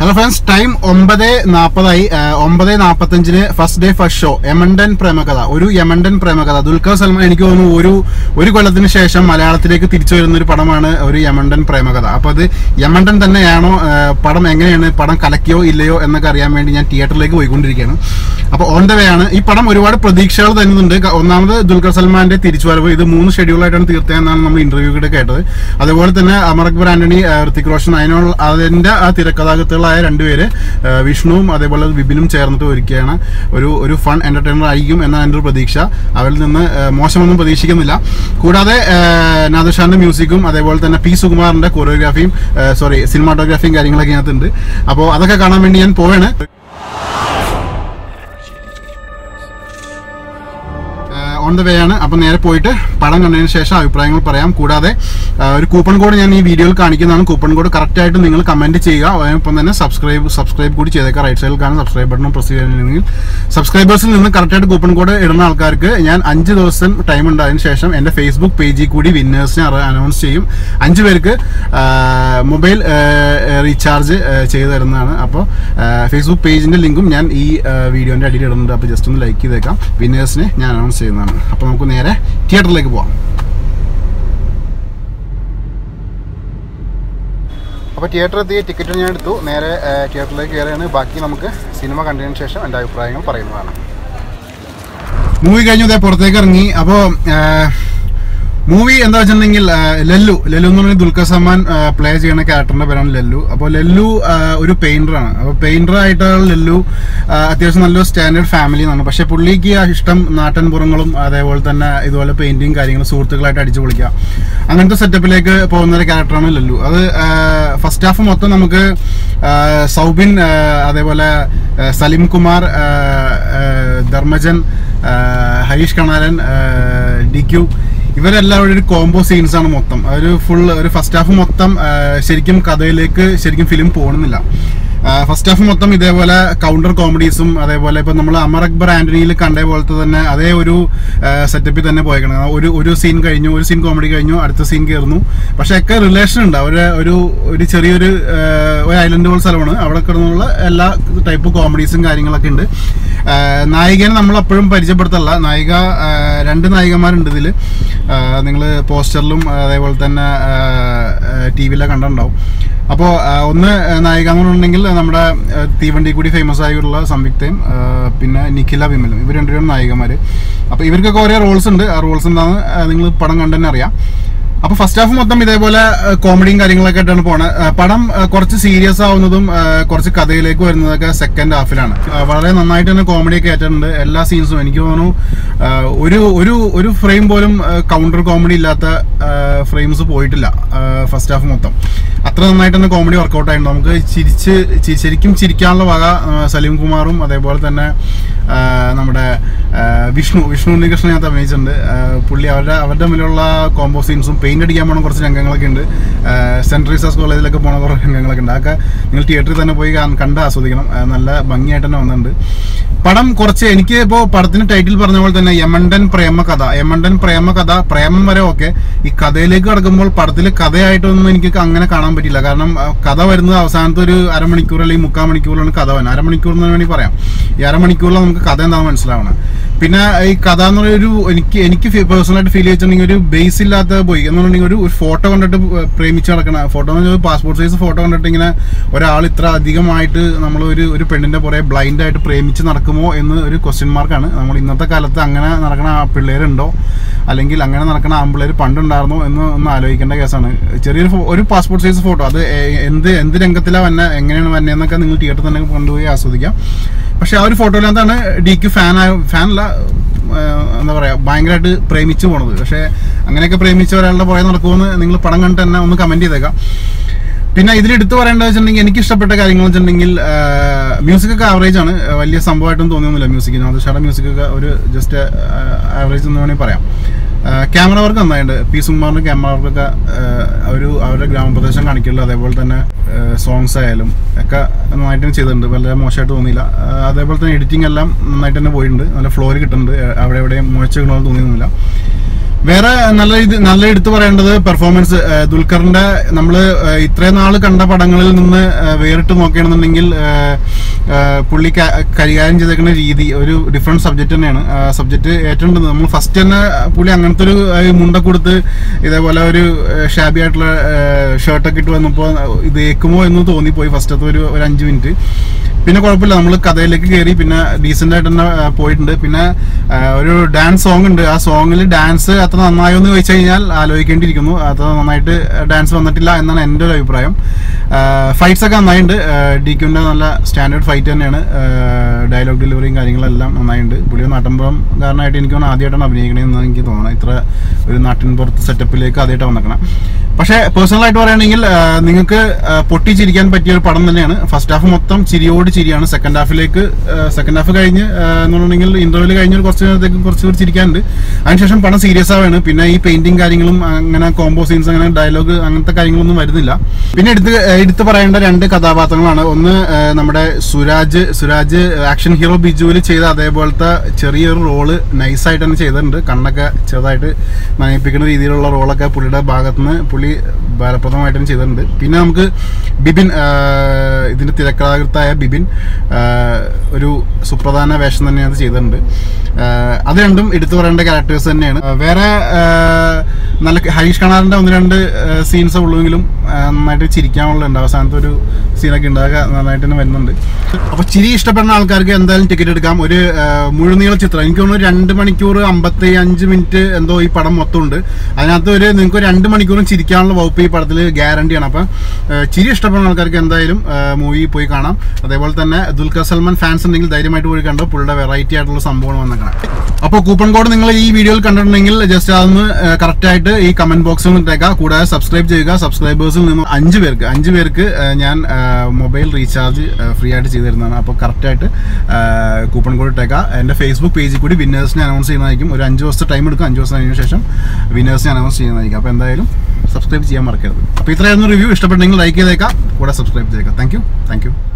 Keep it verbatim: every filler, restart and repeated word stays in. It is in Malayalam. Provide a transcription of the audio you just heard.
Hello friends, time ഒമ്പത് നാൽപ്പതായി ഒമ്പത് നാൽപ്പത്തഞ്ചിന് first day first show Yamandan Premakadha Oru Yamandan പ്രേമകഥ Dulquer Salman എനിക്ക് തോന്നുന്നു ഒരു ഒരു കൊല്ലത്തിന് ശേഷം മലയാളത്തിലേക്ക് തിരിച്ചു വരുന്ന ഒരു പടമാണ് ഒരു യമണ്ടൻ പ്രേമകഥ. അപ്പോൾ അത് യമണ്ടൻ തന്നെയാണോ, പടം എങ്ങനെയാണ്, പടം കലക്കിയോ ഇല്ലയോ എന്നൊക്കെ അറിയാൻ വേണ്ടി ഞാൻ തിയേറ്ററിലേക്ക് പോയിക്കൊണ്ടിരിക്കുകയാണ്. അപ്പോൾ ഓൺ ദ വേ ആണ്. ഈ പടം ഒരുപാട് പ്രതീക്ഷകൾ തരുന്നുണ്ട്. ഒന്നാമത് ദുൽഖർ സൽമാന്റെ തിരിച്ചുവരവ്, ഇത് മൂന്ന് ഷെഡ്യൂളായിട്ടാണ് തീർത്തതെന്നാണ് നമ്മൾ ഇന്റർവ്യൂ കൂടെ കേട്ടത്. അതുപോലെ തന്നെ അമർ അക്ബർ ആന്റണി, ഋത്തിക് റോഷൻ, അതിനുള്ള അതിന്റെ ആ തിരക്കഥാകൃത്തുകളായ രണ്ടുപേര് വിഷ്ണുവും അതേപോലെ വിപിനും ചേർന്നിട്ട് ഒരുക്കുകയാണ്. ഒരു ഒരു ഫൺ എന്റർടൈനർ ആയിരിക്കും എന്നാണ് എൻ്റെ ഒരു പ്രതീക്ഷ. അവരിൽ നിന്ന് മോശമൊന്നും പ്രതീക്ഷിക്കുന്നില്ല. കൂടാതെ നാദർഷാന്റെ മ്യൂസിക്കും അതേപോലെ തന്നെ പി സുകുമാറിന്റെ കൊറിയോഗ്രാഫിയും സോറി സിനിമാറ്റോഗ്രാഫിയും കാര്യങ്ങളൊക്കെ ഇതിനകത്തുണ്ട്. അപ്പോൾ അതൊക്കെ കാണാൻ വേണ്ടി ഞാൻ പോവാണ്. ഓൺ ദ വേ ആണ്. അപ്പം നേരെ പോയിട്ട് പടം കണ്ടതിന് ശേഷം അഭിപ്രായങ്ങൾ പറയാം. കൂടാതെ ഒരു കൂപ്പൺ കോഡ് ഞാൻ ഈ വീഡിയോയിൽ കാണിക്കുന്നതാണ്. കൂപ്പൺ കോഡ് കറക്റ്റായിട്ട് നിങ്ങൾ കമൻറ്റ് ചെയ്യുക. ഒപ്പം തന്നെ സബ്സ്ക്രൈബ് സബ്സ്ക്രൈബ് കൂടി ചെയ്തേക്കാം. റൈറ്റ് സൈഡിൽ കാണുന്ന സബ്സ്ക്രൈബ് ബട്ടൺ പ്രസ് ചെയ്തിട്ടുണ്ടെങ്കിൽ സബ്സ്ക്രൈബേഴ്സിൽ നിന്ന് കറക്റ്റായിട്ട് കൂപ്പൺ കോഡ് ഇടുന്ന ആൾക്കാർക്ക് ഞാൻ അഞ്ച് ദിവസം ടൈം ഉണ്ട്. അതിന് ശേഷം എൻ്റെ ഫേസ്ബുക്ക് പേജിൽ കൂടി വിന്നേഴ്സിനെ അനൗൺസ് ചെയ്യും. അഞ്ച് പേർക്ക് മൊബൈൽ റീചാർജ് ചെയ്തു തരുന്നതാണ്. അപ്പോൾ ഫേസ്ബുക്ക് പേജിൻ്റെ ലിങ്കും ഞാൻ ഈ വീഡിയോൻ്റെ അടിയിൽ ഇടുന്നുണ്ട്. അപ്പോൾ ജസ്റ്റ് ഒന്ന് ലൈക്ക് ചെയ്തേക്കാം. വിന്നേഴ്സിനെ ഞാൻ അനൗൺസ് ചെയ്യുന്നതാണ്. അപ്പോൾ നമുക്ക് നേരെ തിയേറ്ററിലേക്ക് പോവാം. അപ്പോൾ തിയേറ്ററിൽ എത്തിയ ടിക്കറ്റ് ഞാൻ എടുത്തു. നേരെ തിയേറ്ററിലേക്ക് കയറിയാണ്. ബാക്കി നമുക്ക് സിനിമ കണ്ടതിന് ശേഷം എൻ്റെ അഭിപ്രായങ്ങൾ പറയുന്നതാണ്. മൂവി കഴിഞ്ഞു ഇതേ പുറത്തേക്ക് ഇറങ്ങി. അപ്പോൾ മൂവി എന്താ വെച്ചിട്ടുണ്ടെങ്കിൽ ലല്ലു ലല്ലു എന്ന് പറഞ്ഞാൽ ദുൽഖർ സൽമാൻ പ്ലേ ചെയ്യുന്ന ക്യാരക്ടറിന്റെ പേരാണ് ലല്ലു. അപ്പോൾ ലല്ലു ഒരു പെയിന്ററാണ്. അപ്പോൾ പെയിന്റർ ആയിട്ടുള്ള ലല്ലു അത്യാവശ്യം നല്ലൊരു സ്റ്റാൻഡേർഡ് ഫാമിലി എന്നാണ്. പക്ഷെ പുള്ളിക്ക് ഇഷ്ടം നാട്ടിൻപുറങ്ങളും അതേപോലെ തന്നെ ഇതുപോലെ പെയിന്റിങ് കാര്യങ്ങളും സുഹൃത്തുക്കളായിട്ട് അടിച്ചു പൊളിക്കുക, അങ്ങനത്തെ സെറ്റപ്പിലേക്ക് പോകുന്ന ഒരു ക്യാരക്ടറാണ് ലല്ലു. അത് ഫസ്റ്റ് ഹാഫ് മൊത്തം നമുക്ക് സൗബിൻ, അതേപോലെ സലിം, കുമാർ, ധർമ്മജൻ, ഹരീഷ്, കനാരൻ, ഡിക്യു, ഇവരെല്ലാവരും ഒരു കോംബോ സീൻസ് ആണ് മൊത്തം. ഒരു ഫുൾ ഒരു ഫസ്റ്റ് ഹാഫ് മൊത്തം ശരിക്കും കഥയിലേക്ക് ശരിക്കും ഫിലിം പോകുന്നില്ല. ഫസ്റ്റ് ഹാഫ് മൊത്തം ഇതേപോലെ കൗണ്ടർ കോമഡീസും അതേപോലെ ഇപ്പം നമ്മൾ അമർ അക്ബർ ആന്റണിയിൽ കണ്ട പോലത്തെ തന്നെ അതേ ഒരു സെറ്റപ്പിൽ തന്നെ പോയേക്കണം. ഒരു ഒരു സീൻ കഴിഞ്ഞു, ഒരു സീൻ കോമഡി കഴിഞ്ഞു, അടുത്ത സീൻ കയറുന്നു. പക്ഷെ ഒക്കെ റിലേഷൻ ഉണ്ട്. അവര് ഒരു ഒരു ചെറിയൊരു ഒരു ഐലൻഡ് പോലെ സ്ഥലമാണ്. അവിടെ കിടന്നുള്ള എല്ലാ ടൈപ്പ് കോമഡീസും കാര്യങ്ങളൊക്കെ ഉണ്ട്. നായികനെ നമ്മൾ അപ്പോഴും പരിചയപ്പെടുത്തല്ല. നായിക രണ്ട് നായികമാരുണ്ട് ഇതിൽ. നിങ്ങൾ പോസ്റ്ററിലും അതേപോലെ തന്നെ ടി വിയിലൊക്കെ കണ്ടിട്ടുണ്ടാവും. അപ്പോൾ ഒന്ന് നായിക എന്ന് പറഞ്ഞിട്ടുണ്ടെങ്കിൽ നമ്മുടെ തീവണ്ടി കൂടി ഫേമസ് ആയിട്ടുള്ള സംയുക്തയും പിന്നെ നിഖില, വിമലും, ഇവർ രണ്ടുപേരും നായികമാർ. അപ്പോൾ ഇവർക്കൊക്കെ ഓരോ റോൾസ് ഉണ്ട്. ആ റോൾസ് എന്താണെന്ന് നിങ്ങൾ പടം കണ്ടു തന്നെ അറിയാം. അപ്പോൾ ഫസ്റ്റ് ഹാഫ് മൊത്തം ഇതേപോലെ കോമഡിയും കാര്യങ്ങളൊക്കെ ആയിട്ടാണ് പോണത്. പടം കുറച്ച് സീരിയസ് ആവുന്നതും കുറച്ച് കഥയിലേക്ക് വരുന്നതൊക്കെ സെക്കൻഡ് ഹാഫിലാണ്. വളരെ നന്നായിട്ട് തന്നെ കോമഡിയൊക്കെ ആയിട്ടുണ്ട്. എല്ലാ സീൻസും എനിക്ക് തോന്നുന്നു ഒരു ഒരു ഒരു ഫ്രെയിം പോലും കൗണ്ടർ കോമഡി ഇല്ലാത്ത ഫ്രെയിംസ് പോയിട്ടില്ല ഫസ്റ്റ് ഹാഫ് മൊത്തം. അത്ര നന്നായിട്ട് തന്നെ കോമഡി വർക്കൗട്ട് ആയിട്ടുണ്ട്. നമുക്ക് ചിരിച്ച് ശരിക്കും ചിരിക്കാനുള്ള വക സലീം കുമാറും അതേപോലെ തന്നെ നമ്മുടെ വിഷ്ണു വിഷ്ണു ഉണ്ണികൃഷ്ണൻ ഞാൻ അഭിനയിച്ചിട്ടുണ്ട്. പുള്ളി അവരുടെ അവരുടെ തമ്മിലുള്ള കോംബോ സീൻസും പെയിന്റ് അടിക്കാൻ പോണ കുറച്ച് രംഗങ്ങളൊക്കെ ഉണ്ട്. സെന്റ് റീസാസ് കോളേജിലൊക്കെ പോണ കുറച്ച് രംഗങ്ങളൊക്കെ ഉണ്ട്. അതൊക്കെ നിങ്ങൾ തിയേറ്ററിൽ തന്നെ പോയി കണ്ട് ആസ്വദിക്കണം. നല്ല ഭംഗിയായിട്ട് തന്നെ വന്നിട്ടുണ്ട് പടം. കുറച്ച് എനിക്ക് ഇപ്പോൾ പടത്തിന് ടൈറ്റിൽ പറഞ്ഞ പോലെ തന്നെ യമണ്ടൻ പ്രേമകഥ യമണ്ടൻ പ്രേമകഥ പ്രേമം വരെ ഓക്കെ. ഈ കഥയിലേക്ക് കിടക്കുമ്പോൾ പടത്തിൽ കഥയായിട്ടൊന്നും എനിക്ക് അങ്ങനെ കാണാൻ പറ്റില്ല. കാരണം കഥ വരുന്നത് അവസാനത്തെ ഒരു അരമണിക്കൂർ അല്ലെങ്കിൽ മുക്കാൽ മണിക്കൂറിലാണ് കഥ വരുന്നത്. അരമണിക്കൂർ എന്ന് വേണമെങ്കിൽ പറയാം. ഈ അരമണിക്കൂറിൽ നമുക്ക് കഥ എന്താണെന്ന് മനസ്സിലാവണം. പിന്നെ ഈ കഥ എന്ന് പറയുന്നൊരു എനിക്ക് എനിക്ക് പേഴ്സണലായിട്ട് ഫീൽ ചെയ്തിട്ടുണ്ടെങ്കിൽ ഒരു ബേസ് ഇല്ലാത്ത പോയി എന്നുണ്ടെങ്കിൽ ഒരു ഫോട്ടോ കണ്ടിട്ട് പ്രേമിച്ച് നടക്കണ ഫോട്ടോ എന്ന് വെച്ചാൽ പാസ്പോർട്ട് സൈസ് ഫോട്ടോ കണ്ടിട്ട് ഇങ്ങനെ ഒരാൾ ഇത്ര അധികമായിട്ട് നമ്മൾ ഒരു ഒരു പെണ്ണിന്റെ പുറകെ ബ്ലൈൻഡായിട്ട് പ്രേമിച്ച് നടക്കുമോ എന്ന് ഒരു ക്വസ്റ്റ്യൻ മാർക്കാണ്. നമ്മൾ ഇന്നത്തെ കാലത്ത് അങ്ങനെ നടക്കണ പിള്ളേരുണ്ടോ അല്ലെങ്കിൽ അങ്ങനെ നടക്കണ ആമ്പിള്ളേർ പണ്ടുണ്ടായിരുന്നോ എന്ന് ഒന്ന് ആലോചിക്കേണ്ട കേസാണ്. ചെറിയൊരു ഒരു പാസ്പോർട്ട് സൈസ് ഫോട്ടോ അത് എന്ത് എന്ത് രംഗത്തിലാണ് വന്നെ, എങ്ങനെയാണ് വന്നതെന്നൊക്കെ നിങ്ങൾ തിയേറ്ററിൽ തന്നെ കൊണ്ടുപോയി ആസ്വദിക്കാം. പക്ഷെ ആ ഒരു ഫോട്ടോയിലാണ് ഡിക്ക് ഫാൻ ഫാനല്ല എന്താ പറയുക ഭയങ്കരമായിട്ട് പ്രേമിച്ചു പോണത്. പക്ഷേ അങ്ങനെയൊക്കെ പ്രേമിച്ച ഒരാളുടെ പുറകെ നടക്കുമെന്ന് നിങ്ങൾ പടം കണ്ടിട്ട് തന്നെ ഒന്ന് കമൻറ്റ് ചെയ്തേക്കാം. പിന്നെ ഇതിലെടുത്ത് പറയേണ്ടത് വെച്ചിട്ടുണ്ടെങ്കിൽ എനിക്ക് ഇഷ്ടപ്പെട്ട കാര്യങ്ങൾ വെച്ചിട്ടുണ്ടെങ്കിൽ മ്യൂസിക്കൊക്കെ ആവറേജ് ആണ്. വലിയ സംഭവമായിട്ടൊന്നും തോന്നിയൊന്നുമില്ല മ്യൂസിക്കിന്. നാദർഷയുടെ മ്യൂസിക്കൊക്കെ ഒരു ജസ്റ്റ് ആവറേജ് എന്ന് വേണമെങ്കിൽ പറയാം. ക്യാമറ വർക്ക് നന്നായിട്ടുണ്ട്. പി സുകുമാറിൻ്റെ ക്യാമറ വർക്കൊക്കെ ഒരു അവരുടെ ഗ്രാമപ്രദേശം കാണിക്കുള്ളൂ. അതേപോലെ തന്നെ സോങ്സ് ആയാലും ഒക്കെ നന്നായിട്ട് തന്നെ ചെയ്തിട്ടുണ്ട്. വളരെ മോശമായിട്ട് തോന്നിയില്ല. അതേപോലെ തന്നെ എഡിറ്റിംഗ് എല്ലാം നന്നായിട്ട് തന്നെ പോയിട്ടുണ്ട്. നല്ല ഫ്ലോയിൽ കിട്ടുന്നുണ്ട്. അവിടെ എവിടെയും മുഴച്ച് കിട്ടണമെന്ന് തോന്നിയൊന്നുമില്ല. വേറെ നല്ല ഇത് നല്ല എടുത്തു പറയേണ്ടത് പെർഫോമൻസ്. ദുൽഖറിന്റെ നമ്മൾ ഇത്രയും നാൾ കണ്ട പടങ്ങളിൽ നിന്ന് വേറിട്ട് നോക്കുകയാണെന്നുണ്ടെങ്കിൽ പുള്ളി കൈകാര്യം ചെയ്തേക്കുന്ന രീതി ഒരു ഡിഫറെന്റ് സബ്ജക്റ്റ് തന്നെയാണ്. സബ്ജക്റ്റ് ഏറ്റവും നമ്മൾ ഫസ്റ്റ് തന്നെ പുള്ളി അങ്ങനത്തെ ഒരു മുണ്ട കൊടുത്ത് ഇതേപോലെ ഒരു ഷാബി ആയിട്ടുള്ള ഷർട്ടൊക്കെ ഇട്ട് വന്നപ്പോൾ ഇത് ഏക്കുമോ എന്ന് തോന്നിപ്പോയി ഫസ്റ്റത്തെ ഒരു ഒരു അഞ്ച് മിനിറ്റ്. പിന്നെ കുഴപ്പമില്ല, നമ്മൾ കഥയിലേക്ക് കയറി പിന്നെ ഡീസെന്റ് ആയിട്ട് തന്നെ പോയിട്ടുണ്ട്. പിന്നെ ഒരു ഡാൻസ് സോങ് ഉണ്ട്, ആ സോങ്ങിൽ ഡാൻസ് അത്ര നന്നായോ എന്ന് ചോദിച്ചു കഴിഞ്ഞാൽ ആലോചിക്കേണ്ടിയിരിക്കുന്നു. അത്ര നന്നായിട്ട് ഡാൻസ് വന്നിട്ടില്ല എന്നാണ് എൻ്റെ ഒരു അഭിപ്രായം. ഫൈറ്റ്സ് ഒക്കെ നന്നായിട്ടുണ്ട്. ഡി ക്യുവിൻ്റെ നല്ല സ്റ്റാൻഡേർഡ് ഫൈറ്റ് തന്നെയാണ്. ഡയലോഗ് ഡെലിവറിയും കാര്യങ്ങളെല്ലാം നന്നായിട്ടുണ്ട്. പുള്ളി നാട്ടിൻപുറം കാരണമായിട്ട് എനിക്ക് തോന്നുന്നു ആദ്യമായിട്ടാണ് അഭിനയിക്കണമെന്ന് എനിക്ക് തോന്നണം. ഇത്ര ഒരു നാട്ടിൻപുറത്ത് സെറ്റപ്പിലേക്ക് ആദ്യമായിട്ട് വന്നിക്കണം. പക്ഷേ പേഴ്സണലായിട്ട് പറയുകയാണെങ്കിൽ നിങ്ങൾക്ക് പൊട്ടിച്ചിരിക്കാൻ പറ്റിയ ഒരു പടം തന്നെയാണ്. ഫസ്റ്റ് ഹാഫ് മൊത്തം ചിരിയോട് ചിരിയാണ്. സെക്കൻഡ് ഹാഫിലേക്ക് സെക്കൻഡ് ഹാഫ് കഴിഞ്ഞ് എന്നുണ്ടെങ്കിൽ ഇന്റർവ്യൂല് കഴിഞ്ഞ കുറച്ച് നേരത്തേക്ക് കുറച്ച് കൂടി ചിരിക്കാനുണ്ട്. അതിനുശേഷം പടം സീരിയസ് ആവുകയാണ്. പിന്നെ ഈ പെയിന്റിങ് കാര്യങ്ങളും അങ്ങനെ കോംബോ സീൻസ് അങ്ങനെ ഡയലോഗ് അങ്ങനത്തെ കാര്യങ്ങളൊന്നും വരുന്നില്ല. പിന്നെ എടുത്ത് എടുത്ത് പറയേണ്ട രണ്ട് കഥാപാത്രങ്ങളാണ്. ഒന്ന് നമ്മുടെ സുരാജ് സുരാജ് ആക്ഷൻ ഹീറോ ബിജുവിൽ ചെയ്ത അതേപോലത്തെ ചെറിയൊരു റോള് നൈസായിട്ട് തന്നെ ചെയ്തിട്ടുണ്ട്. കണ്ണൊക്കെ ചെറുതായിട്ട് നനയിപ്പിക്കുന്ന രീതിയിലുള്ള റോളൊക്കെ പുള്ളിയുടെ ഭാഗത്തുനിന്ന് പുള്ളി ഫലപ്രദമായിട്ടും ചെയ്തിട്ടുണ്ട്. പിന്നെ നമുക്ക് ബിബിൻ, ഇതിന്റെ തിരക്കഥാകൃത്തായ ബിബിൻ ഒരു സുപ്രധാന വേഷം തന്നെയാണ് ചെയ്തിട്ടുണ്ട്. അത് രണ്ടും എടുത്തു പറയേണ്ട ക്യാരക്ടേഴ്സ് തന്നെയാണ്. വേറെ നല്ല ഹരീഷ് കണാറിന്റെ ഒന്ന് രണ്ട് സീൻസ് ഉള്ളുവെങ്കിലും നന്നായിട്ട് ചിരിക്കാനുള്ളുണ്ട്. അവസാനത്തെ ഒരു സീനൊക്കെ ഉണ്ടാകുക നന്നായിട്ട് തന്നെ വരുന്നുണ്ട്. അപ്പൊ ചിരി ഇഷ്ടപ്പെടുന്ന ആൾക്കാർക്ക് എന്തായാലും ടിക്കറ്റ് എടുക്കാം. ഒരു മുഴുനീള ചിത്രം, എനിക്ക് തോന്നുന്നു രണ്ട് മണിക്കൂർ അമ്പത്തി അഞ്ച് മിനിറ്റ് എന്തോ ഈ പടം മൊത്തം ഉണ്ട്. അതിനകത്ത് ഒരു നിങ്ങൾക്ക് രണ്ട് മണിക്കൂറും ചിരിക്കാനുള്ള വകുപ്പ് ഈ പടത്തിൽ ഗ്യാരണ്ടിയാണ്. അപ്പം ചിരി ഇഷ്ടപ്പെടുന്ന ആൾക്കാർക്ക് എന്തായാലും മൂവി പോയി കാണാം. അതേപോലെ തന്നെ ദുൽഖർ സൽമാൻ ഫാൻസ് ഉണ്ടെങ്കിൽ ധൈര്യമായിട്ട് പോയി കണ്ടോ. പുള്ളിയുടെ വെറൈറ്റി ആയിട്ടുള്ള സംഭവം വന്നേക്കണം. അപ്പോൾ കൂപ്പൺ കോഡ് നിങ്ങൾ ഈ വീഡിയോയിൽ കണ്ടിട്ടുണ്ടെങ്കിൽ ജസ്റ്റ് അതൊന്ന് കറക്റ്റ് ആയിട്ട് ഈ കമന്റ് ബോക്സിൽ ഇട്ടേക്കാം. കൂടാതെ സബ്സ്ക്രൈബ് ചെയ്യുക. സബ്സ്ക്രൈബേഴ്സിൽ നിന്ന് അഞ്ച് പേർക്ക് അഞ്ച് പേർക്ക് ഞാൻ മൊബൈൽ റീചാർജ് ഫ്രീ ആയിട്ട് ചെയ്ത് തരുന്നതാണ്. അപ്പോൾ കറക്റ്റായിട്ട് കൂപ്പൺ കോഡ് ഇട്ടേക്കാം. എൻ്റെ ഫേസ്ബുക്ക് പേജിൽ കൂടി വിന്നേഴ്സിനെ അനൗൺസ് ചെയ്യുന്നതായിരിക്കും. ഒരു അഞ്ച് ദിവസത്തെ ടൈം എടുക്കും. അഞ്ച് ദിവസം കഴിഞ്ഞ ശേഷം വിന്നേഴ്സിനെ അനൗൺസ് ചെയ്യുന്നതായിരിക്കും. അപ്പോൾ എന്തായാലും സബ്സ്ക്രൈബ് ചെയ്യാൻ മറക്കരുത്. അപ്പോൾ ഇത്രയായിരുന്നു റിവ്യൂ. ഇഷ്ടപ്പെട്ടെങ്കിൽ ലൈക്ക് ചെയ്തേക്കാം, കൂടെ സബ്സ്ക്രൈബ് ചെയ്തേക്കാം. Thank you thank you